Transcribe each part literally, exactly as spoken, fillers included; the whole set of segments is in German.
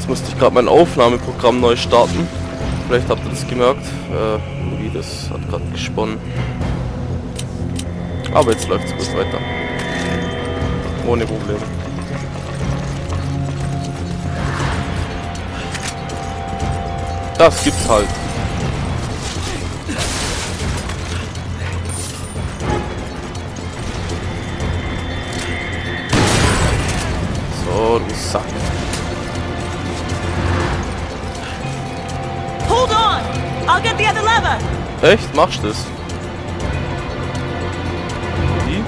musste ich gerade mein Aufnahmeprogramm neu starten. Vielleicht habt ihr das gemerkt. Äh, irgendwie das hat gerade gesponnen. Aber jetzt läuft es gut weiter. Ohne Probleme. Das gibt's halt. So, du Sack. Hold on! I'll get the other lever! Echt? Machst du das? Wie?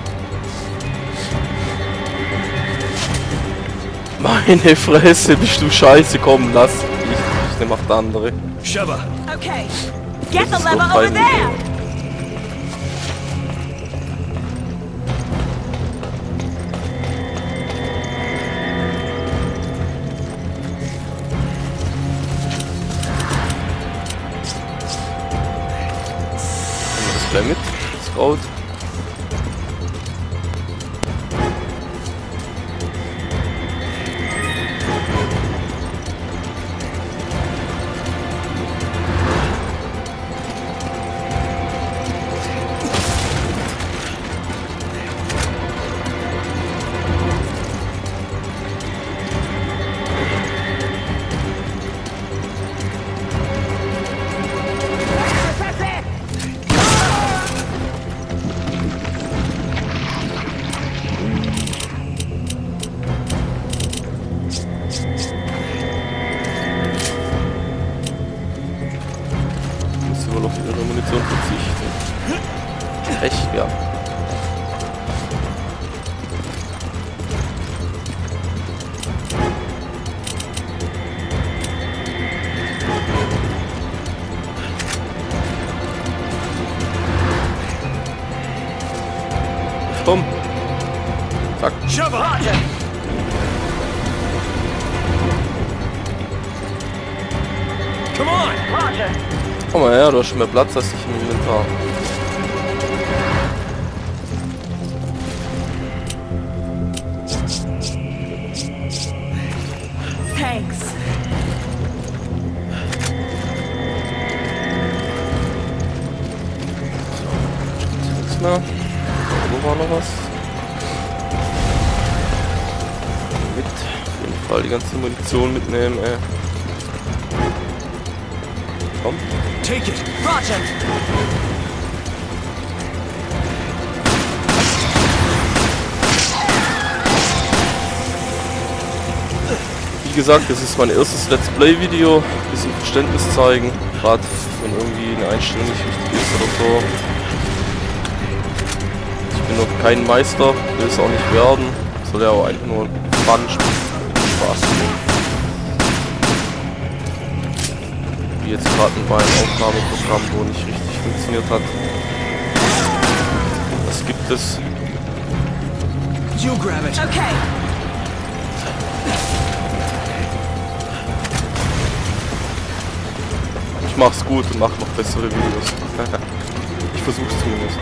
Meine Fresse, bist du scheiße, komm, lass. Ich, ich mach der andere. Sheva. Okay. Get Das the ist so lever over peinlich. there! Gleich mit, Scout. Auf ihre Munition verzichten. Echt, ja. Komm. Zack. Sheva. Come on. Roger. Komm mal her, du hast schon mehr Platz als ich im Inventar. Thanks. Nichts mehr. Wo war noch was? Mit. Auf jeden Fall die ganze Munition mitnehmen, ey. Komm. Take it. Roger. Wie gesagt, das ist mein erstes Let's Play Video. Bisschen Verständnis zeigen. Gerade wenn irgendwie eine Einstellung nicht richtig ist oder so. Ich bin noch kein Meister, will es auch nicht werden. Soll ja auch einfach nur Fun, Spaß machen. Wie jetzt gerade mit meinem Aufnahmeprogramm, wo nicht richtig funktioniert hat. Was gibt es? You grab it. Okay. Ich mach's gut und mach noch bessere Videos. Ich versuch's zumindest.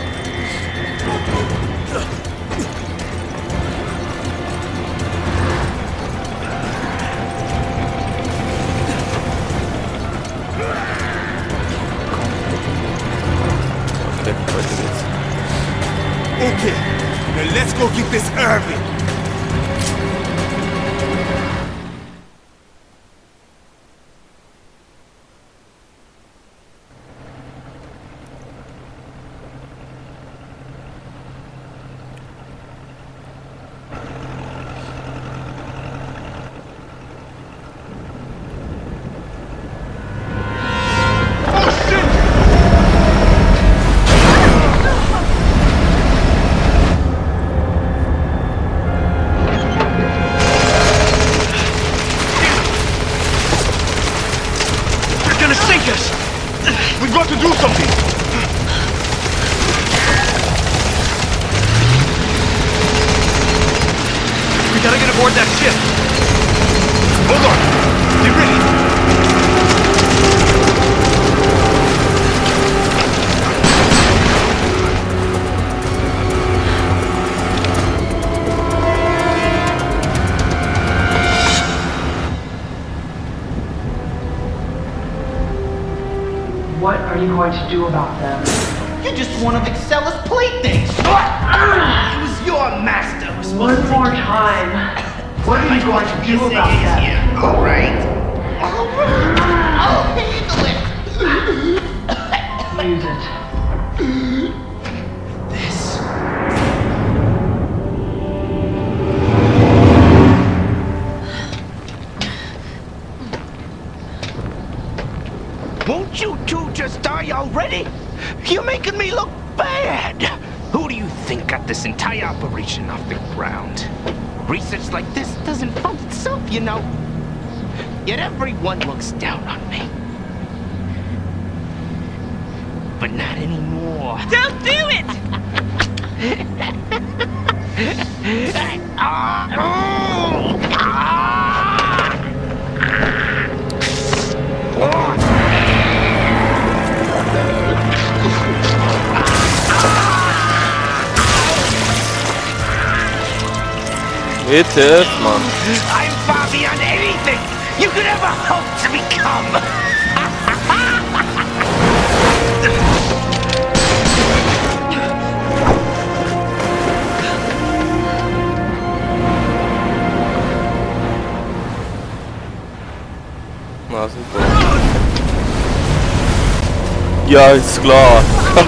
Okay, weiter geht's. Okay. Now let's go get this Irving. We've got to do something! We gotta get aboard that ship! Hold on! Get ready! you going to do about them? You're just one of Excella's playthings! It was your master who was supposed One to more take care of time. What are you going to do about this. that? Yeah, alright. I'll handle it! Use it. This. Won't you two just die already? You're making me look bad! Who do you think got this entire operation off the ground? Research like this doesn't fund itself, you know. Yet everyone looks down on me. But not anymore. Don't do it! Bitte, Mann. I'm far beyond anything you could ever hope to become. Na super. Ja, ist klar.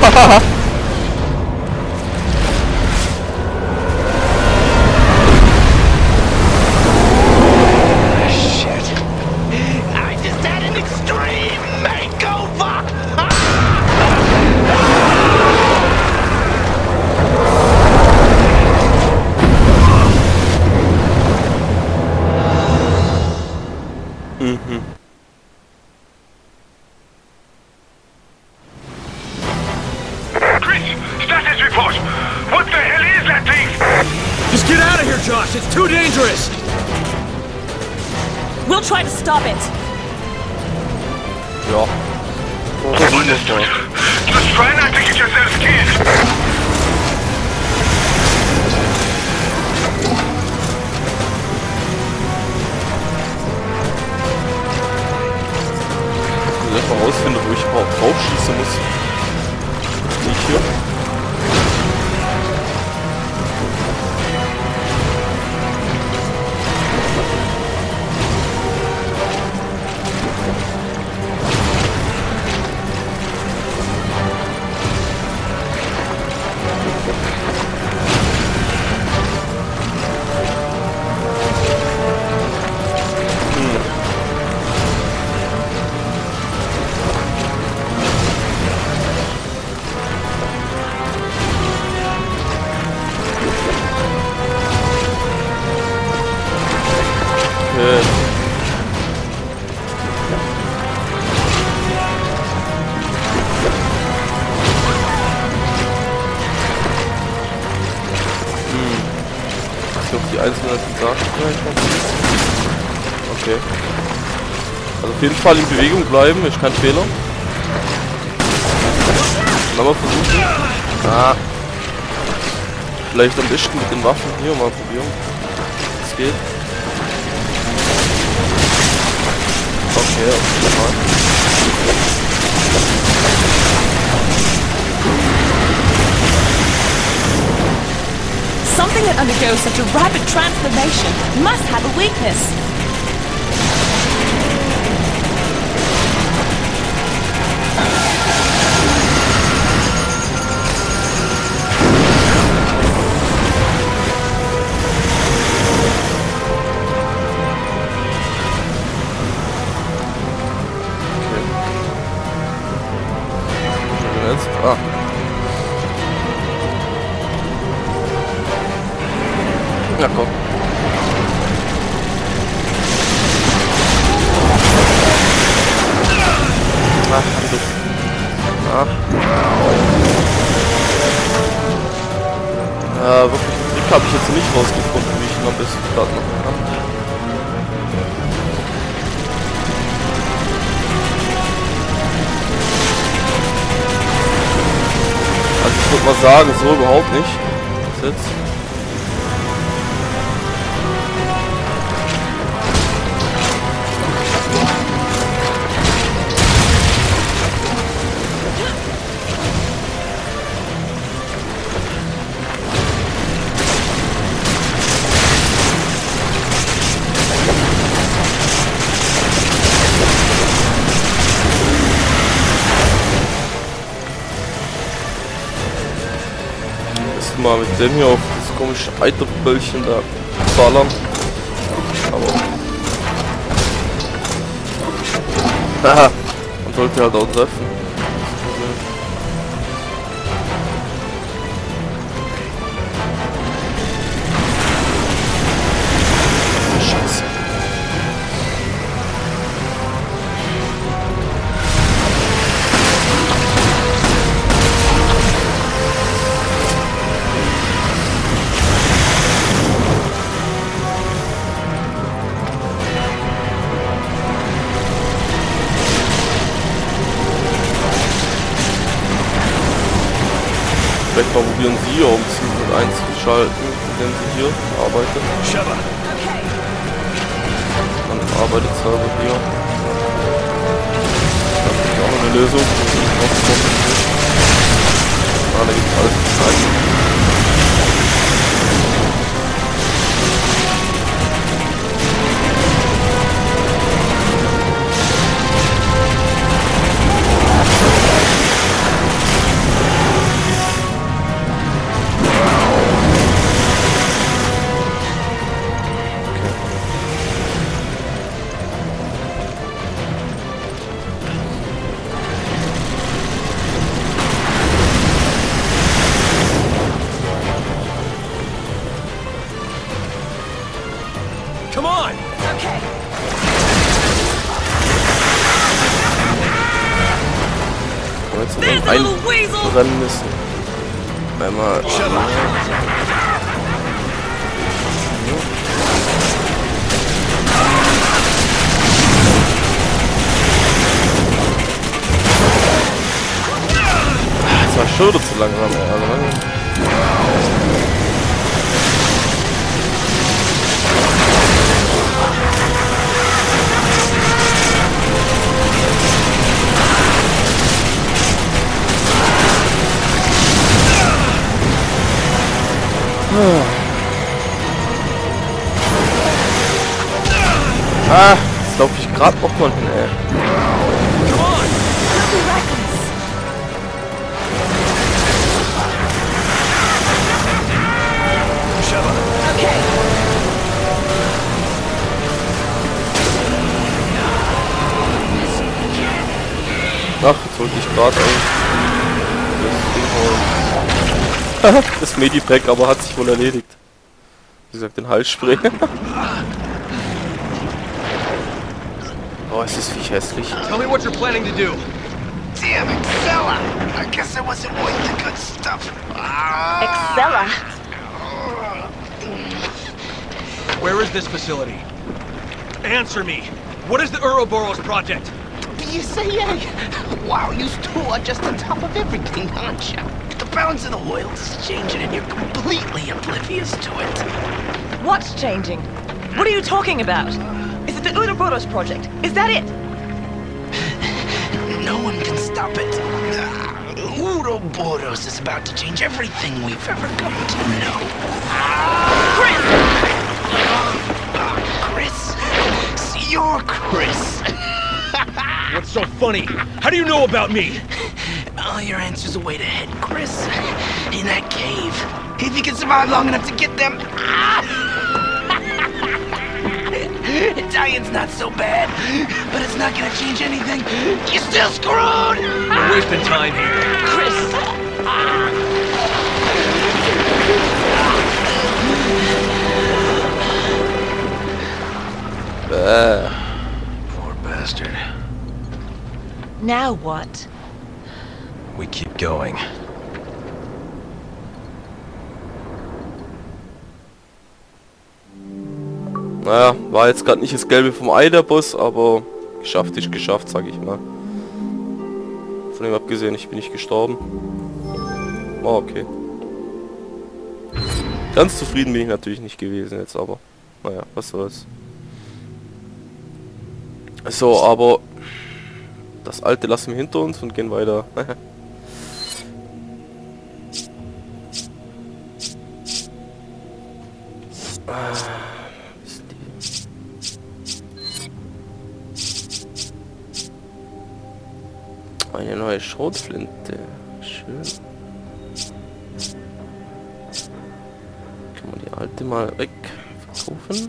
Josh, it's too dangerous! We'll try to stop it. Ja. Understood. Just try not to get yourselves killed. Ich muss erstmal rausfinden, wo ich überhaupt drauf schießen muss. Nicht hier. Die einzelnen Sachen vielleicht noch. Okay. Also auf jeden Fall in Bewegung bleiben, ist kein Fehler. Nochmal versuchen. Ah. Vielleicht am besten mit den Waffen hier mal probieren. Es geht. Okay, auf jeden Fall. Something that undergoes such a rapid transformation must have a weakness. Okay. Jetzt, ah. Ja, komm. Ach, du. Ach. Ja, wirklich, den Trick habe ich jetzt nicht rausgefunden, wie ich ihn am besten platt machen kann. Also ich würde mal sagen, so überhaupt nicht. Was jetzt? mal mit dem hier auf das komische Eiterböllchen da ballern. Aber... Haha, man sollte halt auch treffen. Scheiße. Vielleicht mal probieren Sie hier umziehen und einzuschalten, indem Sie hier arbeitet. Dann arbeitet es aber hier. Das ist auch eine Lösung. Ah, da gibt es alles zu zeigen. Come on! Okay. Jetzt There's noch a little weasel! einrennen müssen. Einmal. Das war schon wieder zu langsam, ey. Ah, jetzt laufe ich gerade noch mal hin, ey. Ach, jetzt wollte ich gerade eigentlich das Ding holen. Das Medipack, aber hat sich wohl erledigt. Wie gesagt, den Halsspray. Oh, ist das Viech hässlich. Tell me what you're planning to do. Damn it, fella! I guess I wasn't worth the good stuff. Excella. Where is this facility? Answer me. What is the Ouroboros project? You say, yeah? Wow, you two are just on top of everything, aren't you? The balance of the world is changing and you're completely oblivious to it. What's changing? What are you talking about? Is it the Ouroboros project? Is that it? No one can stop it. Uh, Ouroboros is about to change everything we've ever come to know. Chris! Uh, Chris? See, you're Chris. What's so funny? How do you know about me? All your answers are way ahead, Chris. In that cave. If you can survive long enough to get them... Italian's not so bad, but it's not gonna change anything. You're still screwed! We're wasting time here. Chris! Bäh. Poor bastard. Now what? We keep going. Naja, war jetzt gerade nicht das Gelbe vom Ei der Boss, aber geschafft ist geschafft, sag ich mal. Von dem abgesehen, ich bin nicht gestorben. War okay. Ganz zufrieden bin ich natürlich nicht gewesen jetzt, aber naja, was soll's. So, aber das Alte lassen wir hinter uns und gehen weiter. Eine neue Schrotflinte. Schön. Halte mal weg. Verkaufen.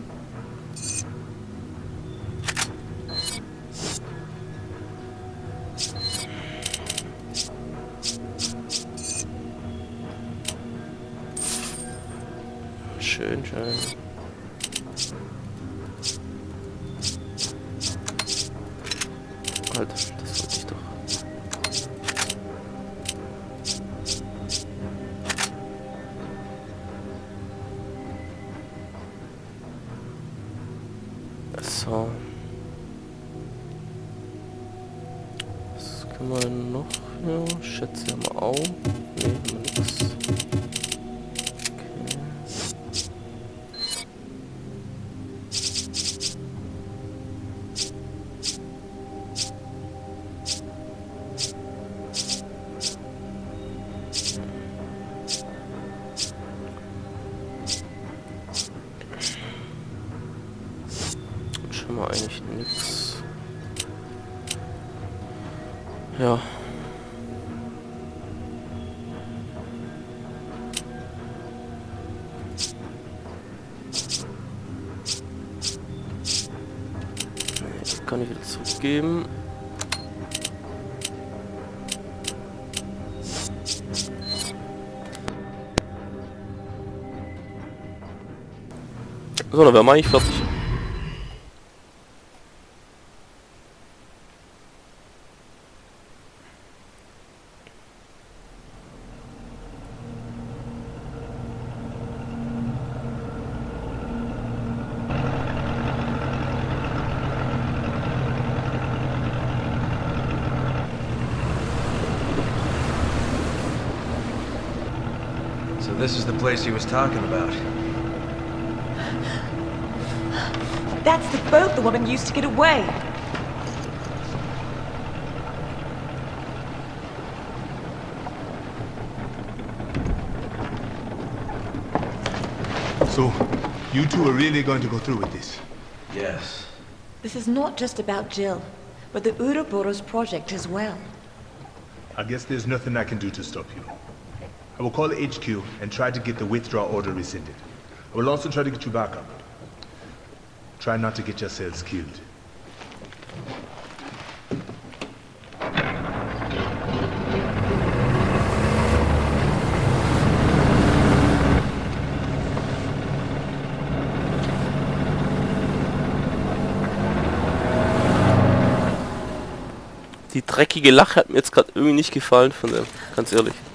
Schön, schön. Halt, das wollte ich doch. So. Was können wir denn noch? Ja, Schätze haben wir auch. Ne, haben wir nix. Schon mal eigentlich nix. Ja. Jetzt kann ich wieder zurückgeben. So, dann wären wir eigentlich fertig. So this is the place he was talking about. That's the boat the woman used to get away. So, you two are really going to go through with this? Yes. This is not just about Jill, but the Ouroboros project as well. I guess there's nothing I can do to stop you. I will call H Q and try to get the withdrawal order rescinded. I will also try to get you back up. Try not to get yourselves killed. Die dreckige Lache hat mir jetzt gerade irgendwie nicht gefallen von dem, ganz ehrlich.